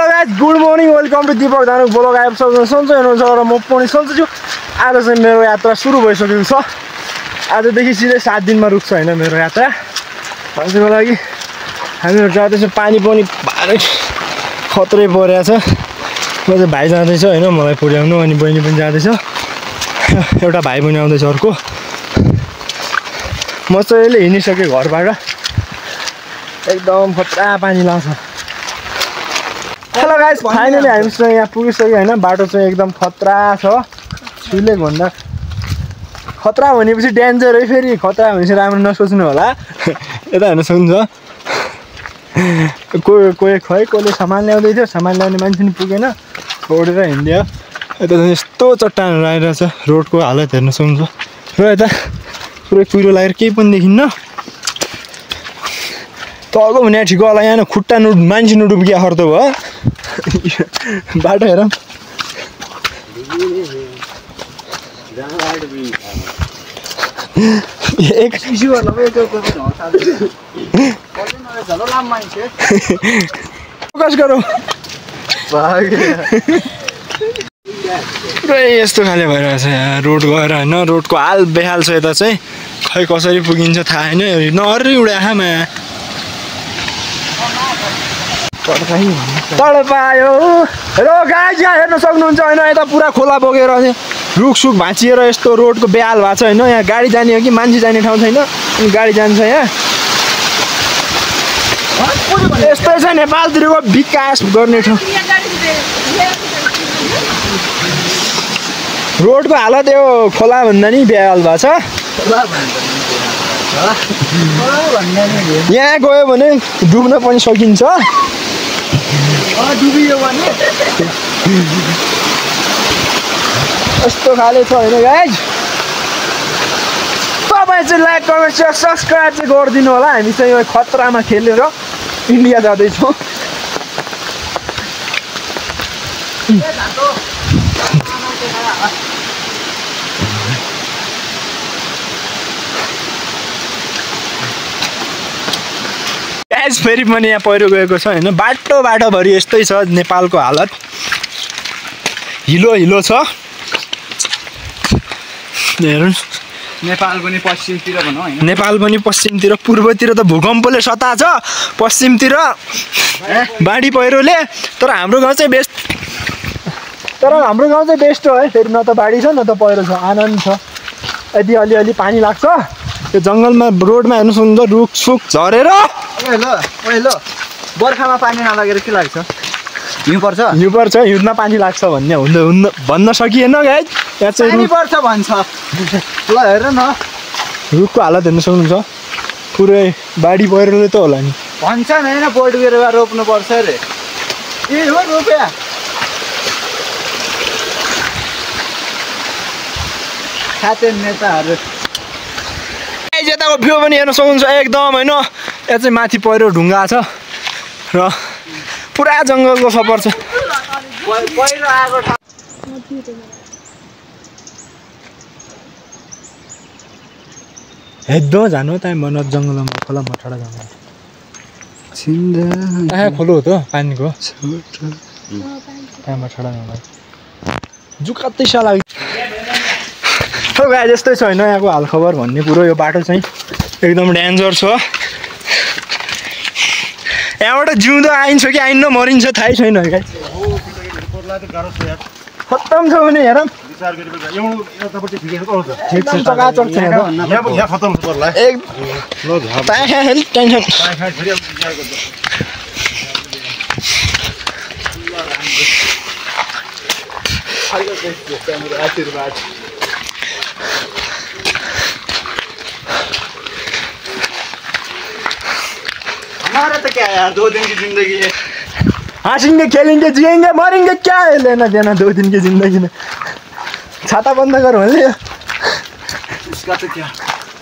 Hello guys good morning welcome to Deepak Dhanuk blog episode सन्चै हुनुहुन्छ र म पनि सन्चै छु। आज चाहिँ मेरो यात्रा सुरु भइसकेको छ। आजदेखि सिधै 7 दिनमा रुक्छ हैन मेरो यात्रा। त्यसको लागि हामीहरु जाँदैछौँ। पानी पनि भारै खतरै परेको छ। म चाहिँ भाइ जाँदैछ हैन मलाई पुर्याउनु अनि बहिनी पनि जाँदैछ। एउटा भाइ पनि आउँदैछ अर्को। म चाहिँ अहिले हिँडिसकेँ घरबाट। एकदम खतरा पानी लाग्छ। हेलो गाइस फाइनली हामी चाहिँ यहाँ पुगिसक्यो हैन। बाटो चाहिँ एकदम खतरा छ। सुइले भन्दा खतरा भनेपछि डेन्जर है। फेरि खतरा भनेपछि राम्रो नसोच्नु होला। यता हेर्न सक्नुहुन्छ कोही कसले सामान ल्याउँदै थियो। सामान ल्याउने मान्छे नि पुगेन छोडेर हिँड्यो। यता चाहिँ यस्तो चट्टानहरू आइरहेछ। रोडको हालत हेर्न सक्नुहुन्छ। र यता पुरै कुहिरो लागेर केही पनि देखिन्न। तलको भने ठिक होला। यहाँ खुट्टा मान्छे नडुब्किया खर्तो भयो। बाटो हेरौँ। फोकस गरौँ। पुरै यस्तो खाले भइरहेछ यहाँ रोड गएर होइन। रोडको हाल बेहाल छ। यता चाहिँ खै कसरी पुगिन्छ थाहा छैन। नहरी उडाखामा तल पायो। हेलो गाइस यहाँ हेर्न सक्नुहुन्छ होइन। यता पुरा खोला बगेर रुखसुख भाँचिएर यस्तो रोडको बेहाल भएको छ होइन। यहाँ गाडी जाने हो कि मान्छे जाने ठाउँ छैन। अनि गाडी जान्छ यहाँ। यस्तै छ नेपालतिरको विकास गर्ने ठाउँ। रोडको हालत यो खोला भन्दा नि बेहाल भएको छ। यहाँ गयो भने डुब्न पनि सकिन्छ। डुबियो भने यस्तो खाले छ होइन गाइज। तपाईँ चाहिँ लाइक कमेन्ट सेयर सब्सक्राइब चाहिँ गरिदिनु होला। हामी चाहिँ यो खतरामा खेलेर इन्डिया जाँदैछौँ। गाइस फेरि पनि यहाँ पहिरो गएको छ होइन। बाटोभरि यस्तै छ नेपालको हालत। हिलो छ। हेर्नु नेपाल पनि पश्चिमतिर भनौँ होइन। नेपाल पनि पश्चिमतिर। पूर्वतिर त भूकम्पले सता छ। पश्चिमतिर बाढी पहिरोले। तर हाम्रो गाउँ चाहिँ बेस्ट हो है। फेरि न त बाढी छ न त पहिरो छ। आनन्द छ। यदि अलिअलि पानी लाग्छ त्यो जङ्गलमा रोडमा हेर्नु सक्नुहुन्छ रुखसुख झरेर। ल बर्खामा पानी नलागेर के लाग्छ? हिउँ पर्छ हिउँमा पानी लाग्छ भन्ने भन्न सकिएन गाइस। यहाँ चाहिँ पानी पर्छ भन्छ। ल हेर न रुखको हालत हेर्नु सक्नुहुन्छ। पुरै बाढी पहिरोले त होला नि। भन्छन् होइन बोट बिरुवा रोप्नु पर्छ अरे। ए हो रोप्या खाते नेताहरू। यताको भ्यू पनि हेर्न सक्नुहुन्छ एकदम होइन। यहाँ चाहिँ माथि पहिरो ढुङ्गा छ र पुरा जङ्गलको सफर छ। पहिरो आएको हेद्दो जानु त मन जङ्गलमा खोला मठाडा जङ्गल खोलो हो त पानीको मठाडा जङ्गल जुकत्तै साला। गाई जस्तै छ होइन यहाँको हालखबर भन्ने कुरो। यो बाटो चाहिँ एकदम डेन्जर छ। यहाँबाट जिउँदो आइन्छ कि आइन्न मरिन्छ थाहै छैन है गाई। खत्तम छ भने हेरौँ। हमारा तो क्या यार 2 दिन की जिंदगी है। हाँसेंगे खेलेंगे जिएंगे मरेंगे क्या है लेना देना 2 दिन की जिंदगी में। छाता बंद करो भन्ने इसका तो क्या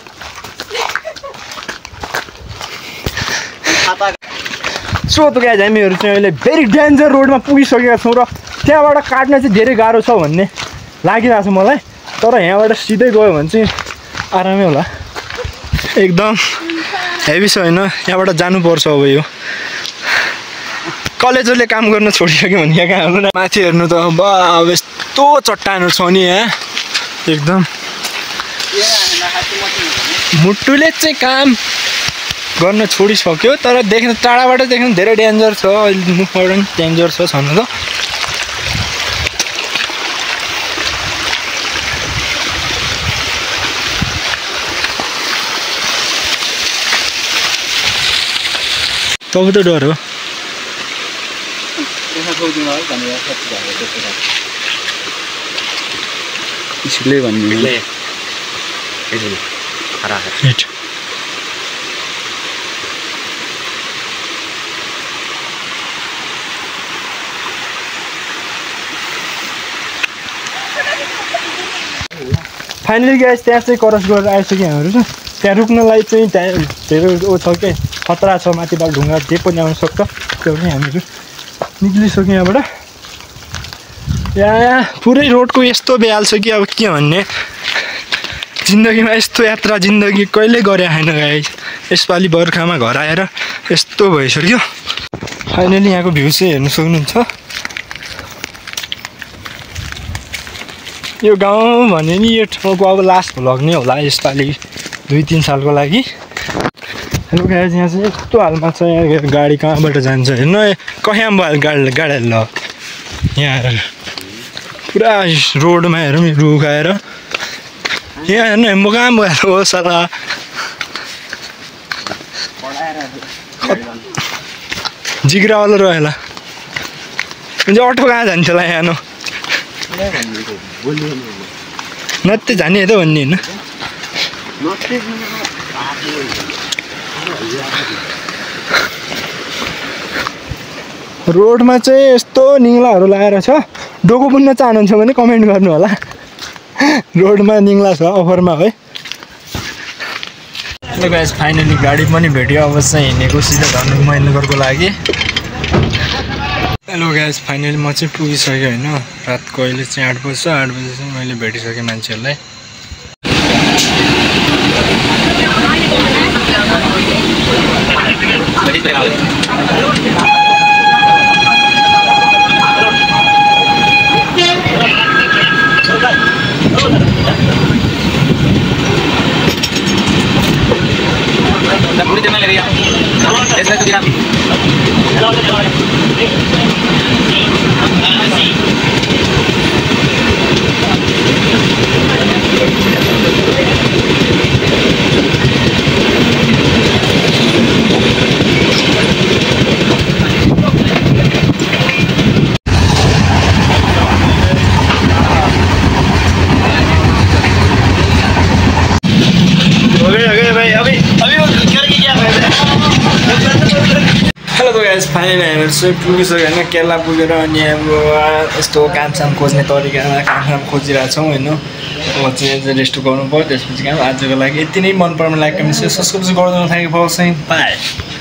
सो त गाइस हामीहरु चाहिँ अहिले भेरी डेन्जर रोडमा पुगिसकेका छौँ र त्यहाँबाट काट्न चाहिँ धेरै गाह्रो छ भन्ने लागिरहेछ मलाई। तर यहाँबाट सिधै गयो भने चाहिँ आरामै होला। एकदम हेभी छ होइन। यहाँबाट जानुपर्छ अब यो कलेजोले काम गर्न छोडिसक्यो भने यहाँ कहाँ हाम्रो माथि हेर्नु त अब यस्तो चट्टानहरू छ नि यहाँ एकदम मुटुले चाहिँ काम गर्न छोडिसक्यो तर देख्न टाढाबाट देख्न धेरै डेन्जर छ अहिले मुखबाट डेन्जर छ छन त तपाईँ त डर हो इसलिए भन्ने फाइनली गाइस त्यहाँ चाहिँ क्रस गरेर आइसक्यो हामीहरू चाहिँ त्यहाँ रुक्नलाई चाहिँ त्यहाँ धेरै ऊ छ के खतरा छ माथिबाट ढुङ्गा जे पनि आउन सक्छ त्यो पनि हामीहरू निक्लिसक्यौँ यहाँबाट यहाँ पुरै रोडको यस्तो बेहाल छ कि अब के भन्ने जिन्दगीमा यस्तो यात्रा जिन्दगी कहिले गरे छैन गाइस यसपालि बर्खामा घर आएर यस्तो भइसक्यो फाइनली यहाँको भ्यू चाहिँ हेर्न सक्नुहुन्छ यो गाउँ भने नि यो ठाउँको अब लास्ट भ्लग नै होला यसपालि 2-3 सालको लागि हेलो गाइस यहाँ चाहिँ यस्तो हालमा छ यहाँ गाडी कहाँबाट जान्छ हेर्न कहाँ भयो गाडी ल यहाँ आएर पुरा रोडमा हेरौँ रुख आएर यहाँ हेर्नु म कहाँ भयो हो साला जिग्रावाला रहेला म्हणजे अटो कहाँ जान्छ होला यहाँ नत्ते जाने त भन्ने होइन रोडमा चाहिँ यस्तो निङ्लाहरू लगाएर छ डोको बुन्न चाहनुहुन्छ भने कमेन्ट गर्नु होला रोडमा निङ्ला छ अफरमा है हेलो गाइस फाइनली गाडी पनि भेट्यो अब चाहिँ हिँडेको सिधा धनु महेन्द्रगढको लागि हेलो गाइस फाइनली म चाहिँ पुगिसकेँ होइन रातको अहिले चाहिँ 8 बज्छ 8 बजे चाहिँ मैले भेटिसकेँ मान्छेहरूलाई फाइनली हामीहरू चाहिँ पुगिसक्यो होइन केरला पुगेर अनि अब यस्तो कामसाम खोज्ने तरिकामा काम खोजिरहेको छौँ होइन अब चाहिँ रेस्ट गर्नु पर्यो त्यसपछि काम आजको लागि यति नै मन पर्ने लाग्यो भने चाहिँ सब्सक्राइब गरिदिनु thank you for watching by